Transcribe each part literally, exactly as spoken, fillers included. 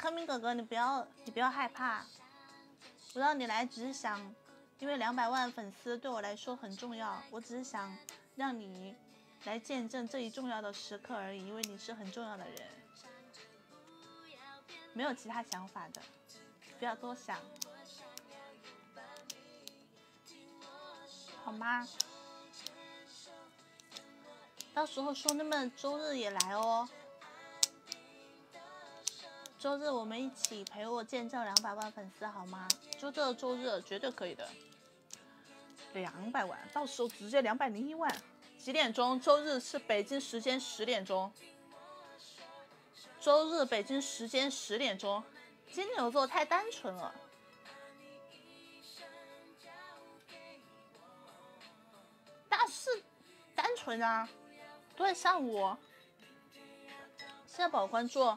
科明哥哥，你不要你不要害怕，我让你来只是想，因为两百万粉丝对我来说很重要，我只是想让你来见证这一重要的时刻而已，因为你是很重要的人，没有其他想法的，不要多想，好吗？到时候兄弟们周日也来哦，周日我们一起陪我见证两百万粉丝好吗？就这周日绝对可以的，两百万，到时候直接两百零一万。几点钟？周日是北京时间十点钟。周日北京时间十点钟。金牛座太单纯了。但是单纯啊，都在上午。谢谢宝关注。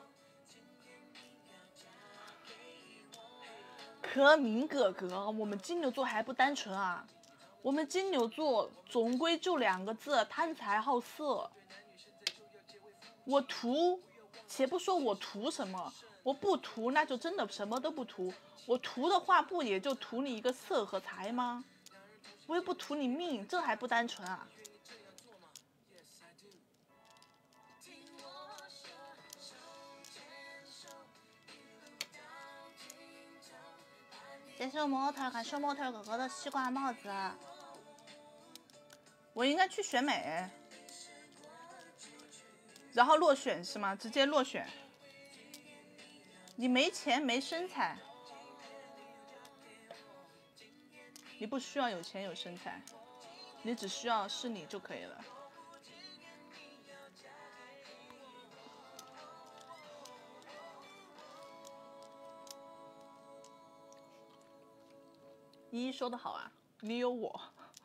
科明哥哥，我们金牛座还不单纯啊？我们金牛座总归就两个字：贪财好色。我图，且不说我图什么，我不图那就真的什么都不图。我图的话，不也就图你一个色和财吗？我又不图你命，这还不单纯啊？谢谢模特，感谢模特哥哥的西瓜帽子。我应该去选美，然后落选是吗？直接落选。你没钱没身材，你不需要有钱有身材，你只需要是你就可以了。依依说的好啊，你有我。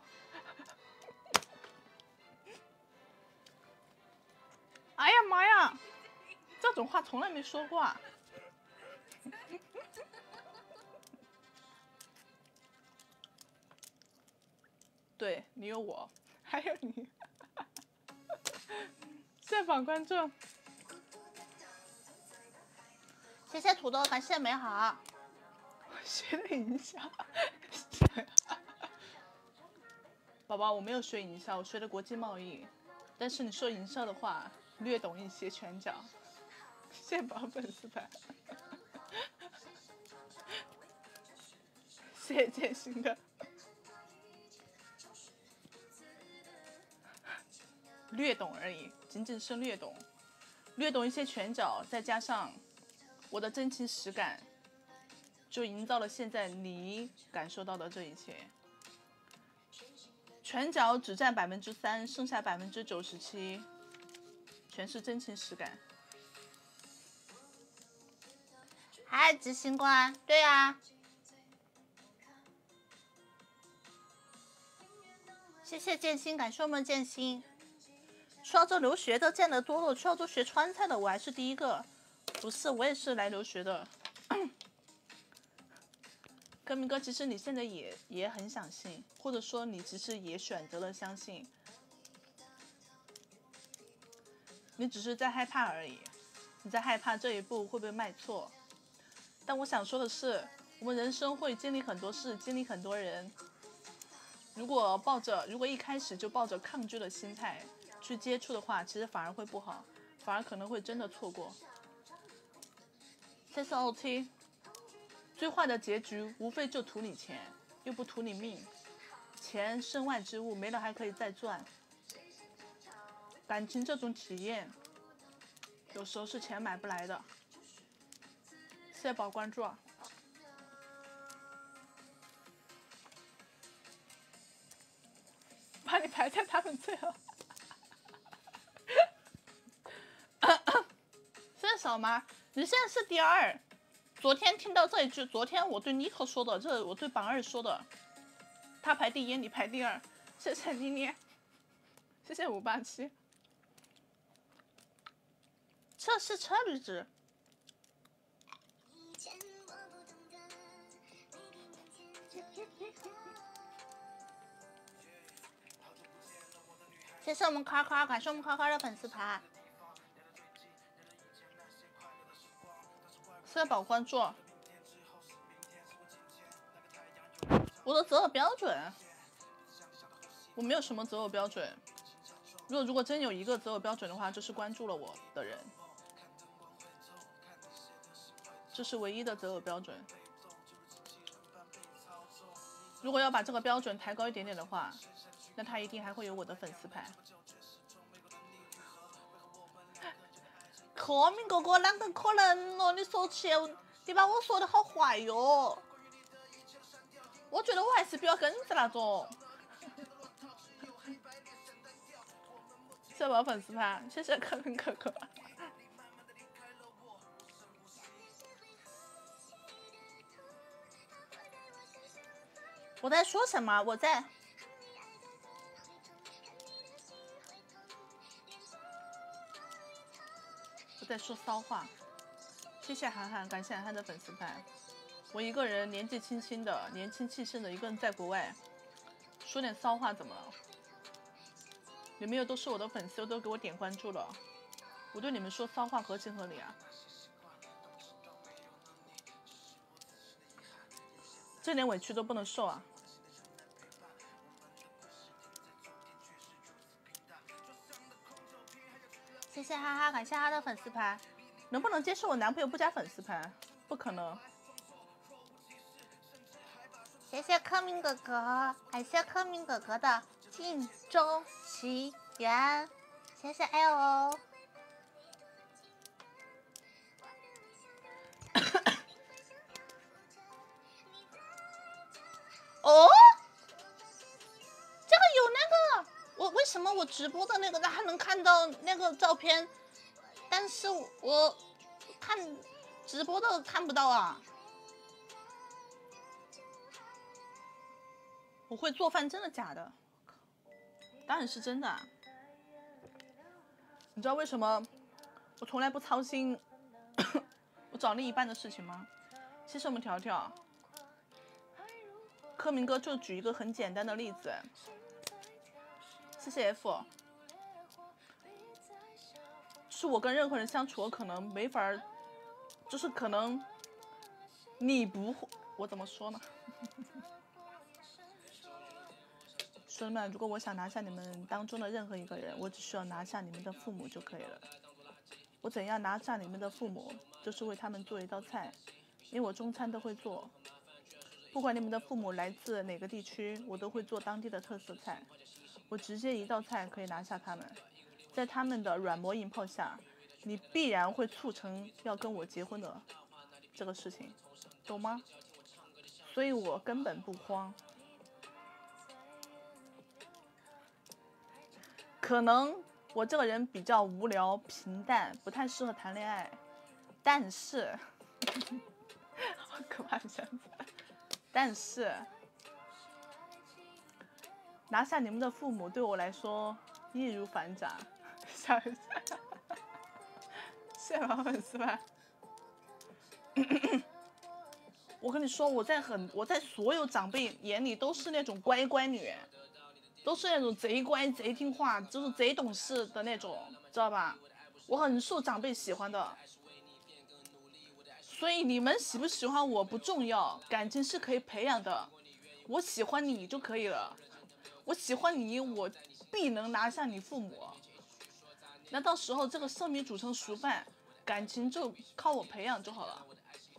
哎呀妈呀，这种话从来没说过啊。对，你有我，还有你。谢谢榜关注，谢谢土豆，感谢美好。学的营销，宝宝，我没有学营销，我学的国际贸易。但是你说营销的话，略懂一些拳脚。谢谢宝粉丝团，谢谢建新的。略懂而已，仅仅是略懂，略懂一些拳脚，再加上我的真情实感，就营造了现在你感受到的这一切。拳脚只占百分之三，剩下百分之九十七，全是真情实感。嗨，执行官，对啊。谢谢建新，感谢我们建新。去澳洲留学的见得多了，去澳洲学川菜的我还是第一个。不是，我也是来留学的。科明哥，其实你现在也也很想信，或者说你其实也选择了相信，你只是在害怕而已。你在害怕这一步会不会迈错？但我想说的是，我们人生会经历很多事，经历很多人。如果抱着，如果一开始就抱着抗拒的心态去接触的话，其实反而会不好，反而可能会真的错过。谢谢 O T。最坏的结局无非就图你钱，又不图你命。钱身外之物，没了还可以再赚。感情这种体验，有时候是钱买不来的。谢谢宝关注。把你排在他们最后。谢谢小妈，你现在是第二。昨天听到这一句，昨天我对妮可说的，这我对榜二说的，他排第一，你排第二。谢谢妮妮，谢谢五八七。这是车厘子。谢谢我们卡卡，感谢我们卡卡的粉丝团。 四宝关注。我的择偶标准，我没有什么择偶标准。如果如果真有一个择偶标准的话，就是关注了我的人，这是唯一的择偶标准。如果要把这个标准抬高一点点的话，那他一定还会有我的粉丝牌。柯明哥哥，啷个可能哦？你说起，你把我说的好坏哟。我觉得我还是比较根子那种。谢谢我粉丝牌，谢谢柯明哥哥。我在说什么？我在。我在说骚话。谢谢涵涵，感谢涵涵的粉丝牌。我一个人年纪轻轻的、年轻气盛的一个人在国外，说点骚话怎么了？你们又都是我的粉丝，又都给我点关注了，我对你们说骚话合情合理啊？这点委屈都不能受啊！谢谢哈哈，感谢哈哈的粉丝牌。能不能接受我男朋友不加粉丝牌？不可能。谢谢柯明哥哥，感谢柯明哥哥的镜中奇缘，谢谢 L。哦，这个有那个，我为什么我直播的那个还能看到那个照片，但是我看直播的看不到啊？我会做饭，真的假的？当然是真的啊。你知道为什么我从来不操心我找另一半的事情吗？谢谢我们条条。柯明哥就举一个很简单的例子，谢谢 F。是我跟任何人相处，我可能没法，就是可能你不会，我怎么说呢？兄弟们，如果我想拿下你们当中的任何一个人，我只需要拿下你们的父母就可以了。我怎样拿下你们的父母，就是为他们做一道菜，因为我中餐都会做。不管你们的父母来自哪个地区，我都会做当地的特色菜。我直接一道菜可以拿下他们，在他们的软磨硬泡下，你必然会促成要跟我结婚的这个事情，懂吗？所以我根本不慌。可能我这个人比较无聊平淡，不太适合谈恋爱，但是好可怕的样子。但是拿下你们的父母对我来说易如反掌。笑一下，谢谢老粉丝们。我跟你说，我在很我在所有长辈眼里都是那种乖乖女，都是那种贼乖贼听话，就是贼懂事的那种，知道吧？我很受长辈喜欢的。所以你们喜不喜欢我不重要，感情是可以培养的。我喜欢你就可以了，我喜欢你，我必能拿下你父母。那到时候这个生米煮成熟饭，感情就靠我培养就好了。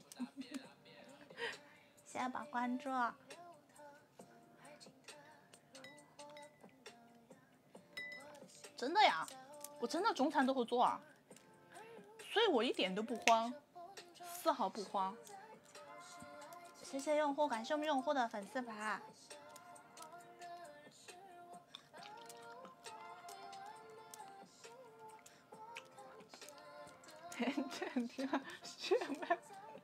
谢谢宝关注。真的呀，我真的中餐都会做啊，所以我一点都不慌。丝毫不慌。谢谢用户，感谢我们用户的粉丝牌。天天听血脉。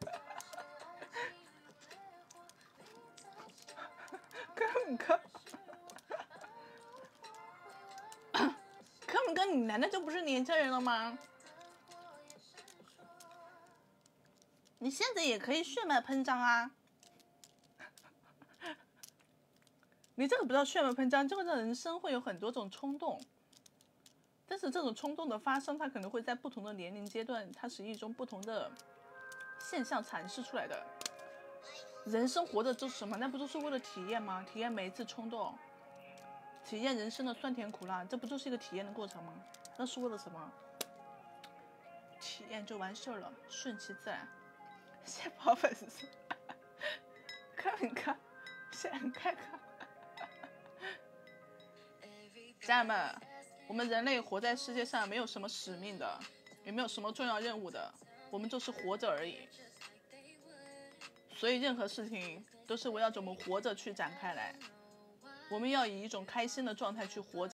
柯明哥，柯明哥，你难道就不是年轻人了吗？你现在也可以血脉喷张啊！你这个不叫血脉喷张，这个人生会有很多种冲动，但是这种冲动的发生，它可能会在不同的年龄阶段，它是一种不同的现象阐释出来的。人生活着就是什么？那不就是为了体验吗？体验每一次冲动，体验人生的酸甜苦辣，这不就是一个体验的过程吗？那是为了什么？体验就完事儿了，顺其自然。谢谢跑粉丝，看看，先看看。家人们，我们人类活在世界上没有什么使命的，也没有什么重要任务的，我们就是活着而已。所以任何事情都是围绕着我们活着去展开来，我们要以一种开心的状态去活着。